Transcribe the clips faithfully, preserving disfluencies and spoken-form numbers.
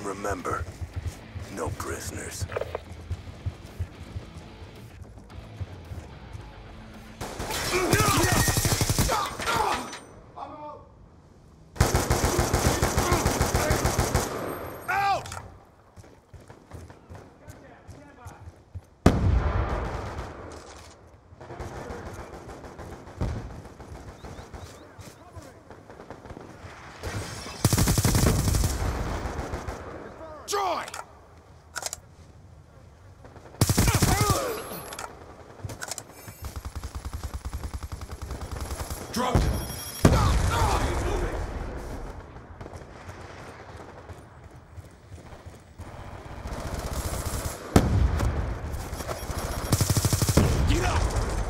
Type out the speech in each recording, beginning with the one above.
And remember, no prisoners. Troy! Dropped. Get up!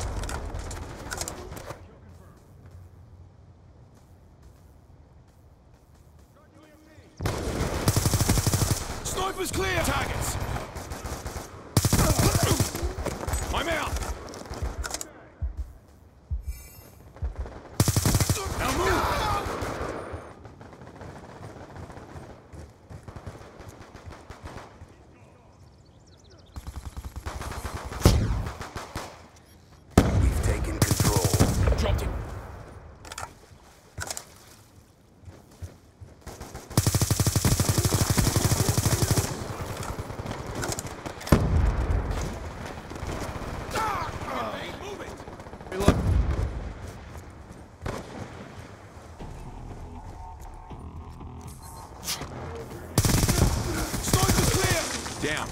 Sniper's clear! Targets! I'm out! Now move! We've taken control. Dropped him. Down.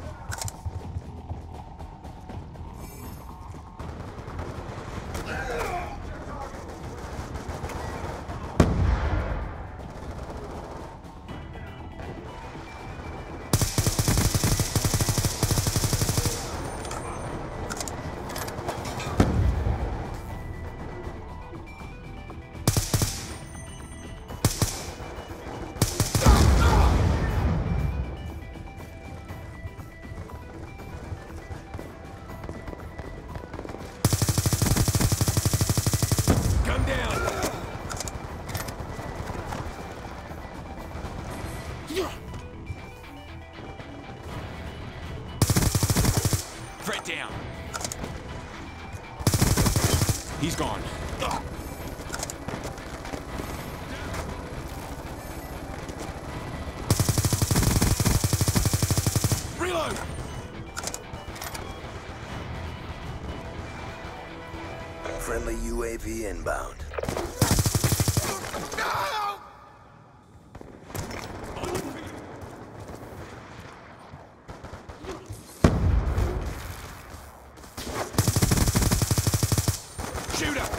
Gun down. Threat down. He's gone. Ugh. Reload. Friendly U A V inbound. Shoot up.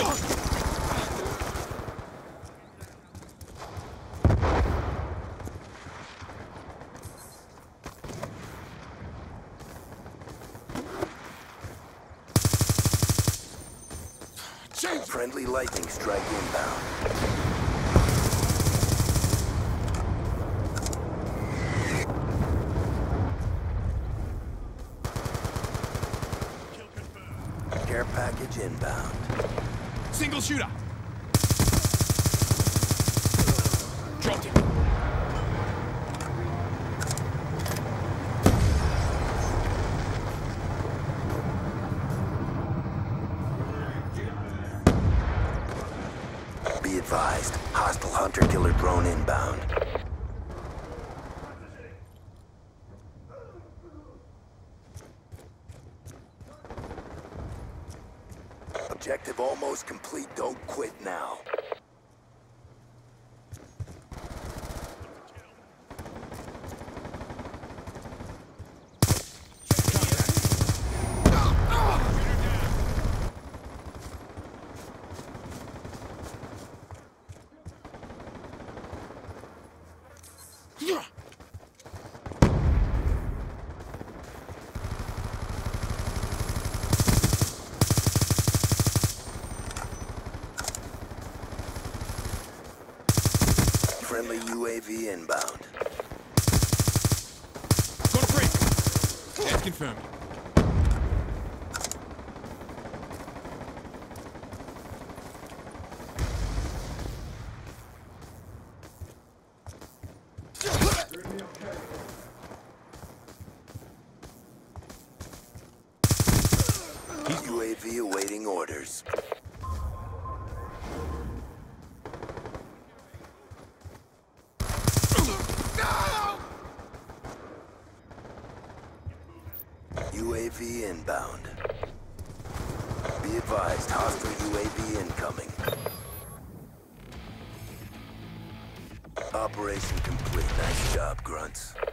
Friendly lightning strike inbound. Care package inbound. Single shooter. Dropped him. Be advised, hostile hunter-killer drone inbound. Objective almost complete. Don't quit now. Friendly U A V inbound. Got a break. That's confirmed. U A V awaiting orders. U A V inbound. Be advised, hostile U A V incoming. Operation complete. Nice job, grunts.